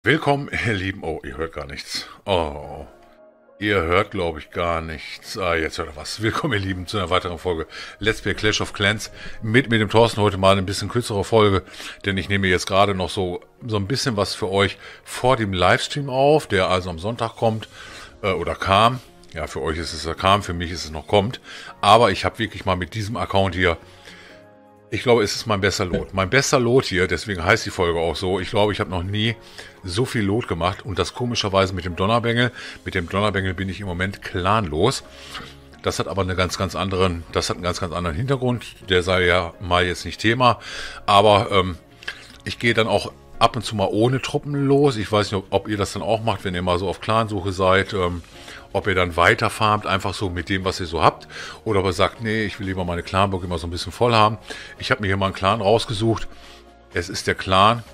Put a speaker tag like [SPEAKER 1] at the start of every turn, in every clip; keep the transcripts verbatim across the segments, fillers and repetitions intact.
[SPEAKER 1] Willkommen, ihr Lieben. Oh, ihr hört gar nichts. Oh, ihr hört, glaube ich, gar nichts. Ah, jetzt hört ihr was. Willkommen, ihr Lieben, zu einer weiteren Folge Let's Play Clash of Clans. Mit, mit dem Thorsten heute mal ein bisschen kürzere Folge, denn ich nehme jetzt gerade noch so, so ein bisschen was für euch vor dem Livestream auf, der also am Sonntag kommt, äh, oder kam. Ja, für euch ist es ja kam, für mich ist es noch kommt. Aber ich habe wirklich mal mit diesem Account hier, ich glaube, es ist mein bester Lot. Mein bester Lot hier, deswegen heißt die Folge auch so. Ich glaube, ich habe noch nie so viel Lot gemacht. Und das komischerweise mit dem Donnerbengel. Mit dem Donnerbengel bin ich im Moment clanlos. Das hat aber eine ganz, ganz anderen, das hat einen ganz, ganz anderen Hintergrund. Der sei ja mal jetzt nicht Thema. Aber ähm, ich gehe dann auch ab und zu mal ohne Truppen los. Ich weiß nicht, ob, ob ihr das dann auch macht, wenn ihr mal so auf Clansuche seid. Ähm, ob ihr dann weiter farmt, einfach so mit dem, was ihr so habt. Oder ob ihr sagt, nee, ich will lieber meine Clanburg immer so ein bisschen voll haben. Ich habe mir hier mal einen Clan rausgesucht. Es ist der Clan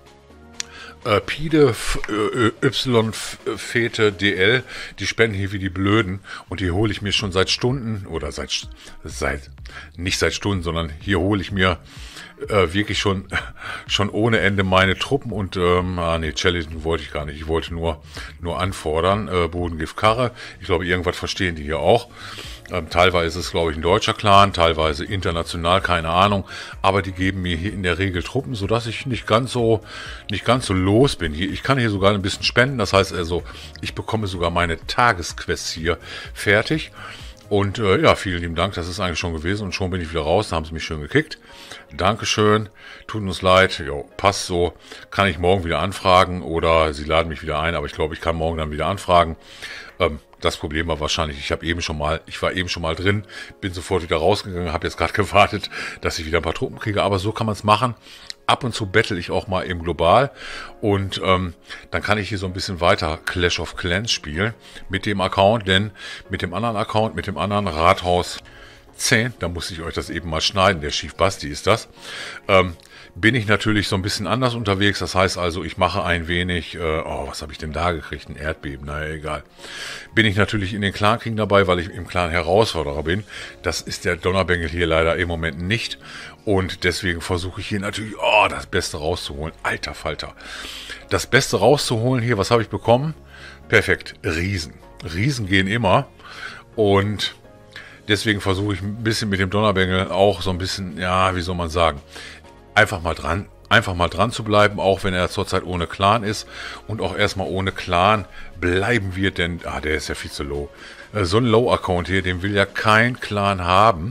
[SPEAKER 1] äh, Pide äh, Y Fete D L. Die spenden hier wie die Blöden. Und die hole ich mir schon seit Stunden, oder seit, seit nicht seit Stunden, sondern hier hole ich mir Äh, wirklich schon schon ohne Ende meine Truppen und ähm, ah nee, challengen wollte ich gar nicht. Ich wollte nur nur anfordern. Äh, Bodengift Karre. Ich glaube, irgendwas verstehen die hier auch. Ähm, teilweise ist es, glaube ich, ein deutscher Clan, teilweise international, keine Ahnung. Aber die geben mir hier in der Regel Truppen, sodass ich nicht ganz so nicht ganz so los bin. Hier, ich kann hier sogar ein bisschen spenden. Das heißt also, ich bekomme sogar meine Tagesquests hier fertig. Und äh, ja, vielen lieben Dank, das ist eigentlich schon gewesen und schon bin ich wieder raus, da haben sie mich schön gekickt. Dankeschön, tut uns leid, jo, passt so, kann ich morgen wieder anfragen oder sie laden mich wieder ein, aber ich glaube, ich kann morgen dann wieder anfragen. Ähm, das Problem war wahrscheinlich, ich habe eben schon mal, ich war eben schon mal drin, bin sofort wieder rausgegangen, habe jetzt gerade gewartet, dass ich wieder ein paar Truppen kriege, aber so kann man es machen. Ab und zu battle ich auch mal im Global und ähm, dann kann ich hier so ein bisschen weiter Clash of Clans spielen mit dem Account, denn mit dem anderen Account, mit dem anderen Rathaus zehn, da muss ich euch das eben mal schneiden, der Chief Basti ist das, ähm, bin ich natürlich so ein bisschen anders unterwegs. Das heißt also, ich mache ein wenig, äh, oh, was habe ich denn da gekriegt? Ein Erdbeben, naja, egal. Bin ich natürlich in den Clan-Kriegen dabei, weil ich im Clan Herausforderer bin. Das ist der Donnerbengel hier leider im Moment nicht. Und deswegen versuche ich hier natürlich, oh, das Beste rauszuholen. Alter Falter. Das Beste rauszuholen hier, was habe ich bekommen? Perfekt, Riesen. Riesen gehen immer. Und deswegen versuche ich ein bisschen mit dem Donnerbengel auch so ein bisschen, ja, wie soll man sagen, einfach mal dran, einfach mal dran zu bleiben, auch wenn er zurzeit ohne Clan ist und auch erstmal ohne Clan bleiben wird, denn, ah, der ist ja viel zu low. So ein Low-Account hier, den will ja kein Clan haben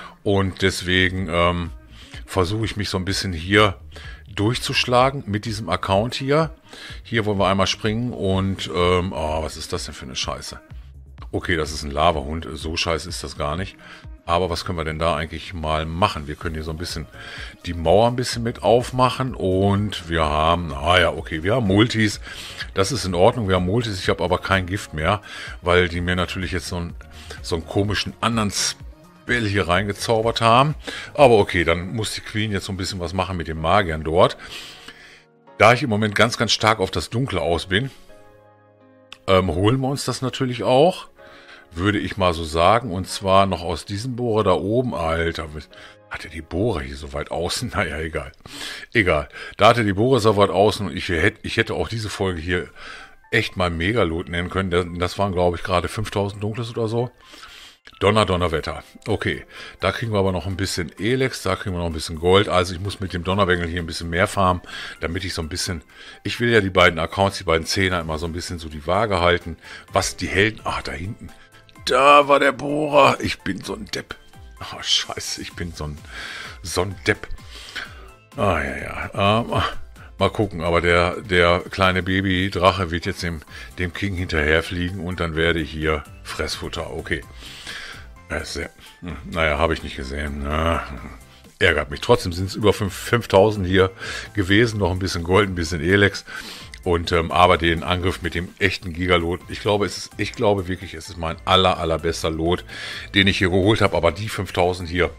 [SPEAKER 1] und deswegen ähm, versuche ich mich so ein bisschen hier durchzuschlagen mit diesem Account hier. Hier wollen wir einmal springen und, ähm, oh, was ist das denn für eine Scheiße? Okay, das ist ein Lavahund, so scheiße ist das gar nicht. Aber was können wir denn da eigentlich mal machen? Wir können hier so ein bisschen die Mauer ein bisschen mit aufmachen und wir haben, ah ja, okay, wir haben Multis. Das ist in Ordnung, wir haben Multis, ich habe aber kein Gift mehr, weil die mir natürlich jetzt so einen, so einen komischen anderen Spell hier reingezaubert haben. Aber okay, dann muss die Queen jetzt so ein bisschen was machen mit den Magiern dort. Da ich im Moment ganz, ganz stark auf das Dunkle aus bin, ähm, holen wir uns das natürlich auch. Würde ich mal so sagen, und zwar noch aus diesem Bohrer da oben, Alter, hat er die Bohrer hier so weit außen? Naja, egal, egal, da hatte die Bohrer so weit außen und ich hätte, ich hätte auch diese Folge hier echt mal Megalot nennen können, das waren glaube ich gerade fünftausend Dunkles oder so. Donner, Donnerwetter. Okay, da kriegen wir aber noch ein bisschen Elex, da kriegen wir noch ein bisschen Gold. Also ich muss mit dem Donnerbengel hier ein bisschen mehr farmen, damit ich so ein bisschen... Ich will ja die beiden Accounts, die beiden Zehner immer so ein bisschen so die Waage halten. Was die Helden... Ach, da hinten. Da war der Bohrer. Ich bin so ein Depp. Oh, scheiße, ich bin so ein, so ein Depp. Ah, ja, ja. Ähm, mal gucken, aber der, der kleine Baby-Drache wird jetzt dem, dem King hinterherfliegen und dann werde ich hier Fressfutter. Okay. Sehr, naja, habe ich nicht gesehen. Na, ärgert mich. Trotzdem sind es über fünftausend hier gewesen. Noch ein bisschen Gold, ein bisschen Elex. Und, ähm, aber den Angriff mit dem echten Gigalot, ich glaube, es ist, ich glaube wirklich, es ist mein aller, allerbester Lot, den ich hier geholt habe. Aber die fünftausend hier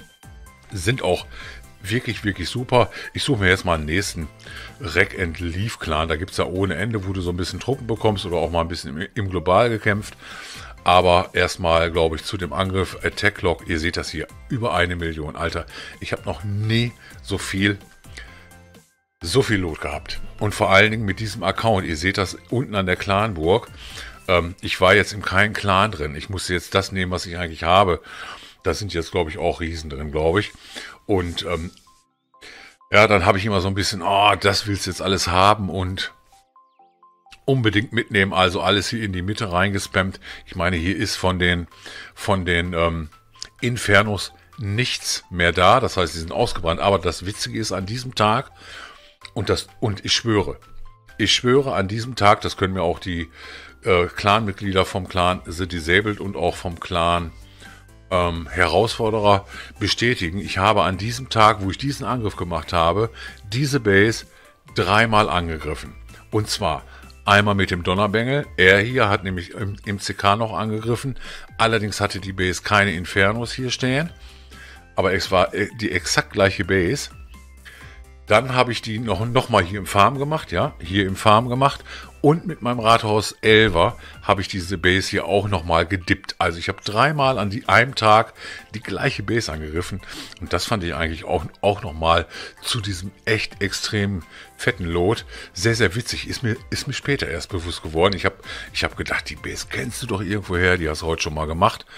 [SPEAKER 1] sind auch wirklich, wirklich super. Ich suche mir jetzt mal einen nächsten Wreck and Leave Clan. Da gibt es ja ohne Ende, wo du so ein bisschen Truppen bekommst oder auch mal ein bisschen im, im Global gekämpft. Aber erstmal, glaube ich, zu dem Angriff Attack Log. Ihr seht das hier, über eine Million. Alter, ich habe noch nie so viel so viel Loot gehabt. Und vor allen Dingen mit diesem Account. Ihr seht das unten an der Clanburg. Ähm, ich war jetzt in keinem Clan drin. Ich musste jetzt das nehmen, was ich eigentlich habe. Da sind jetzt, glaube ich, auch Riesen drin, glaube ich. Und ähm, ja, dann habe ich immer so ein bisschen, oh, das willst du jetzt alles haben und unbedingt mitnehmen. Also alles hier in die Mitte reingespammt. Ich meine, hier ist von den, von den ähm, Infernos nichts mehr da. Das heißt, sie sind ausgebrannt. Aber das Witzige ist an diesem Tag, und das, und ich schwöre, ich schwöre an diesem Tag, das können mir auch die äh, Clan-Mitglieder vom Clan The Disabled und auch vom Clan ähm, Herausforderer bestätigen. Ich habe an diesem Tag, wo ich diesen Angriff gemacht habe, diese Base dreimal angegriffen. Und zwar einmal mit dem Donnerbengel. Er hier hat nämlich im, im C K noch angegriffen. Allerdings hatte die Base keine Infernos hier stehen. Aber es war die exakt gleiche Base. Dann habe ich die noch, noch mal hier im Farm gemacht, ja, hier im Farm gemacht. Und mit meinem Rathaus Elver habe ich diese Base hier auch noch mal gedippt. Also ich habe dreimal an die, einem Tag die gleiche Base angegriffen. Und das fand ich eigentlich auch, auch noch mal zu diesem echt extrem fetten Lot sehr, sehr witzig. Ist mir, ist mir später erst bewusst geworden. Ich habe ich hab gedacht, die Base kennst du doch irgendwoher, die hast du heute schon mal gemacht.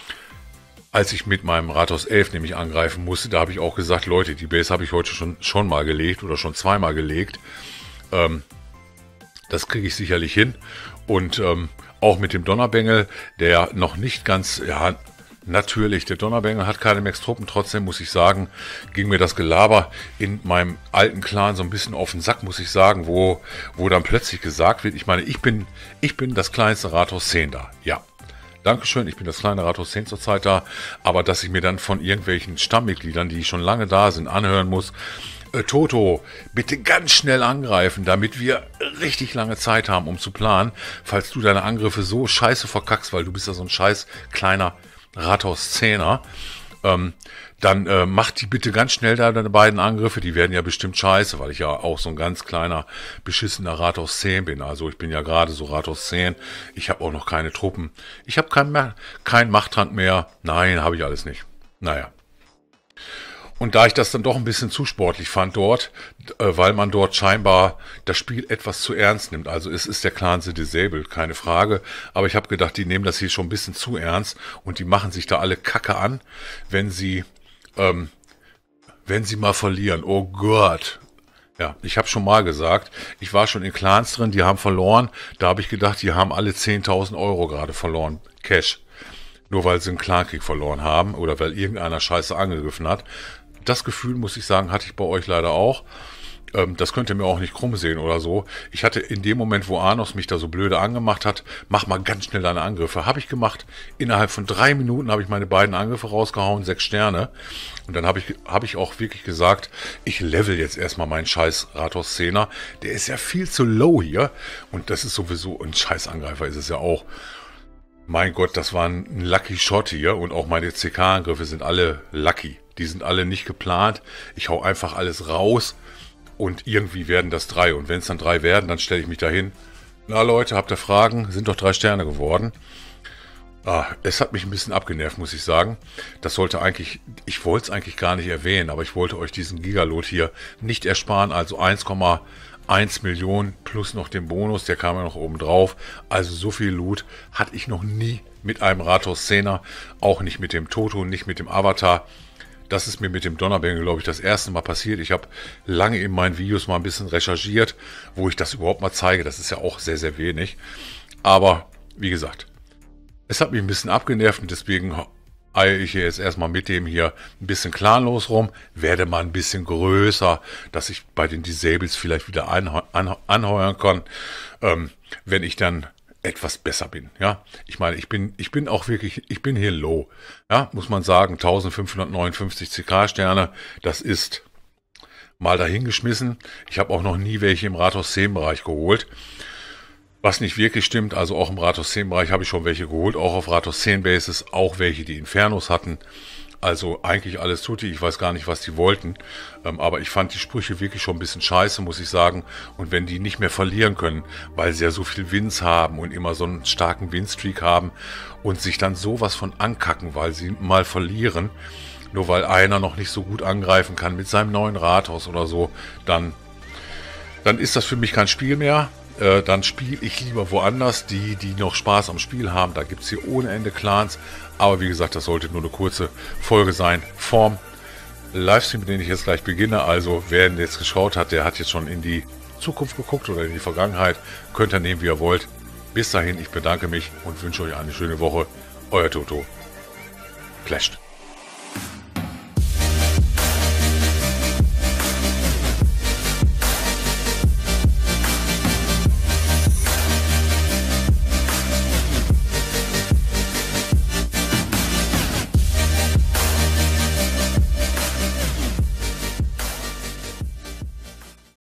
[SPEAKER 1] Als ich mit meinem Rathaus elf nämlich angreifen musste, da habe ich auch gesagt, Leute, die Base habe ich heute schon, schon mal gelegt oder schon zweimal gelegt. Ähm, das kriege ich sicherlich hin. Und ähm, auch mit dem Donnerbengel, der noch nicht ganz, ja, natürlich, der Donnerbengel hat keine Max-Truppen. Trotzdem muss ich sagen, ging mir das Gelaber in meinem alten Clan so ein bisschen auf den Sack, muss ich sagen, wo, wo dann plötzlich gesagt wird, ich meine, ich bin, ich bin das kleinste Rathaus zehn da, ja. Dankeschön, ich bin das kleine Rathaus zehn zurzeit da, aber dass ich mir dann von irgendwelchen Stammmitgliedern, die schon lange da sind, anhören muss, äh, Toto, bitte ganz schnell angreifen, damit wir richtig lange Zeit haben, um zu planen, falls du deine Angriffe so scheiße verkackst, weil du bist ja so ein scheiß kleiner Rathaus zehner, ähm, dann äh, mach die bitte ganz schnell da deine beiden Angriffe, die werden ja bestimmt scheiße, weil ich ja auch so ein ganz kleiner, beschissener Rathaus zehn bin. Also ich bin ja gerade so Rathaus zehn, ich habe auch noch keine Truppen, ich habe kein, kein Machtrand mehr, nein, habe ich alles nicht. Naja. Und da ich das dann doch ein bisschen zu sportlich fand dort, äh, weil man dort scheinbar das Spiel etwas zu ernst nimmt. Also es ist der Clan The Disabled, keine Frage. Aber ich habe gedacht, die nehmen das hier schon ein bisschen zu ernst und die machen sich da alle Kacke an, wenn sie, ähm, wenn sie mal verlieren. Oh Gott. Ja, ich habe schon mal gesagt, ich war schon in Clans drin, die haben verloren. Da habe ich gedacht, die haben alle zehntausend Euro gerade verloren, Cash. Nur weil sie einen Clankrieg verloren haben oder weil irgendeiner Scheiße angegriffen hat. Das Gefühl, muss ich sagen, hatte ich bei euch leider auch. Ähm, das könnt ihr mir auch nicht krumm sehen oder so. Ich hatte in dem Moment, wo Arnos mich da so blöde angemacht hat, mach mal ganz schnell deine Angriffe. Habe ich gemacht. Innerhalb von drei Minuten habe ich meine beiden Angriffe rausgehauen, sechs Sterne. Und dann habe ich, hab ich auch wirklich gesagt, ich level jetzt erstmal meinen scheiß Rathaus zehner. Der ist ja viel zu low hier. Und das ist sowieso ein scheiß Angreifer, ist es ja auch. Mein Gott, das war ein Lucky Shot hier. Und auch meine C K-Angriffe sind alle lucky. Die sind alle nicht geplant. Ich hau einfach alles raus und irgendwie werden das drei. Und wenn es dann drei werden, dann stelle ich mich dahin. Na Leute, habt ihr Fragen? Sind doch drei Sterne geworden. Ah, es hat mich ein bisschen abgenervt, muss ich sagen. Das sollte eigentlich, ich wollte es eigentlich gar nicht erwähnen, aber ich wollte euch diesen Gigalot hier nicht ersparen. Also eins Komma eins Millionen plus noch den Bonus, der kam ja noch oben drauf. Also so viel Loot hatte ich noch nie mit einem Rathaus zehner. Auch nicht mit dem Toto, nicht mit dem Avatar. Das ist mir mit dem Donnerbengel, glaube ich, das erste Mal passiert. Ich habe lange in meinen Videos mal ein bisschen recherchiert, wo ich das überhaupt mal zeige. Das ist ja auch sehr, sehr wenig. Aber, wie gesagt, es hat mich ein bisschen abgenervt und deswegen eiere ich hier jetzt erstmal mit dem hier ein bisschen clanlos rum. Werde mal ein bisschen größer, dass ich bei den Disables vielleicht wieder anheuern kann, ähm, wenn ich dann etwas besser bin, ja. Ich meine, ich bin, ich bin auch wirklich, ich bin hier low, ja, muss man sagen, eintausendfünfhundertneunundfünfzig C K-Sterne, das ist mal dahingeschmissen. Ich habe auch noch nie welche im Rathaus zehn-Bereich geholt, was nicht wirklich stimmt, also auch im Rathaus zehn-Bereich habe ich schon welche geholt, auch auf Rathaus zehn-Bases, auch welche, die Infernos hatten. Also eigentlich alles tutti, ich weiß gar nicht, was die wollten, ähm, aber ich fand die Sprüche wirklich schon ein bisschen scheiße, muss ich sagen. Und wenn die nicht mehr verlieren können, weil sie ja so viel Wins haben und immer so einen starken Winstreak haben und sich dann sowas von ankacken, weil sie mal verlieren, nur weil einer noch nicht so gut angreifen kann mit seinem neuen Rathaus oder so, dann dann ist das für mich kein Spiel mehr. Äh, dann spiele ich lieber woanders. Die, die noch Spaß am Spiel haben, da gibt es hier ohne Ende Clans. Aber wie gesagt, das sollte nur eine kurze Folge sein vom Livestream, den ich jetzt gleich beginne. Also wer jetzt geschaut hat, der hat jetzt schon in die Zukunft geguckt oder in die Vergangenheit. Könnt ihr nehmen, wie ihr wollt. Bis dahin, ich bedanke mich und wünsche euch eine schöne Woche. Euer Toto. Clashed.